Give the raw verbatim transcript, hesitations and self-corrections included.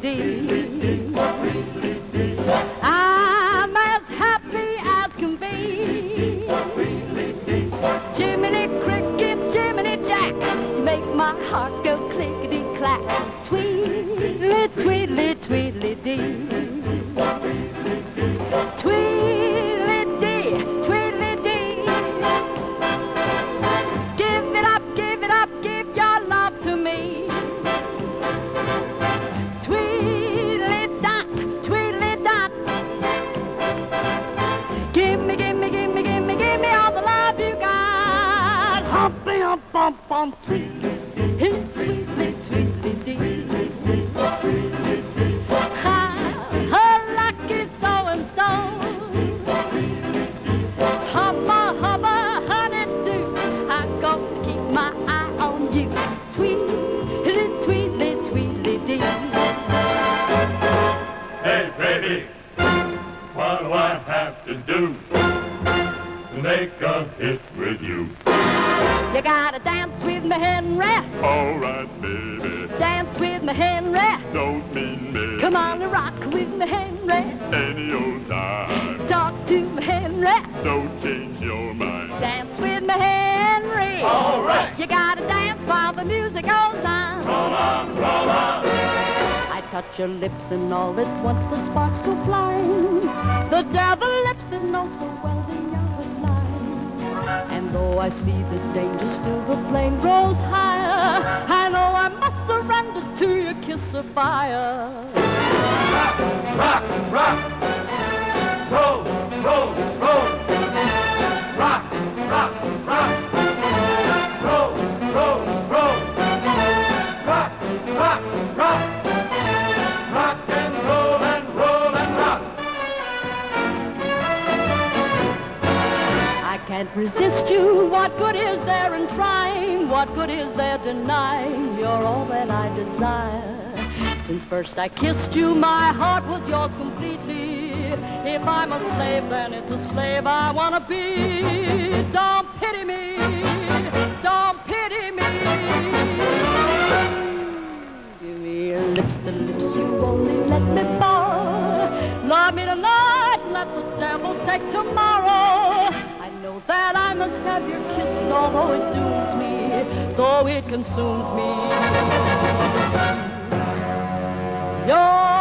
tweedly-dee. I'm as happy as can be. Jiminy crickets, Jiminy Jack, make my heart go clickety-clack. Tweedly, tweedly, tweedly-dee. Tweedly-dee, tweedly-dee. Give it up, give it up, give your love to me. Tweedly-dot, tweedly-dot. Give me, give me, give me, give me, give me all the love you got. Humpy, hump, hump, hump, tweedly, tweedly, tweedly-dee. Hey, baby, what do I have to do to make a hit with you? You gotta dance with me, Henry. All right, baby. Dance with me, Henry. Don't mean me. Come on and rock with me, Henry. Any old time. Talk to me, Henry. Don't change your mind. Dance with me, Henry. All right. You gotta dance while the music goes on. Roll on, roll on. I touch your lips and all at once the sparks go flying. The devil lips that know so well the other line. And though I see the danger, still the flame grows higher. I know I must surrender to your kiss of fire. Rock, rock, rock. Roll, roll, roll. Rock, rock, rock. Roll, roll, roll. Rock, rock, rock. Rock and roll and roll and rock. I can't resist you. What good is there in trying? What good is there denying? You're all that I desire. Since first I kissed you, my heart was yours completely. If I'm a slave, then it's a slave I wanna be. Don't pity me. Don't pity me. Give me your lips, the lips you only let me fall. Love me tonight, let the devil take tomorrow. I know that I must have your kiss, although it dooms me, though it consumes me. You're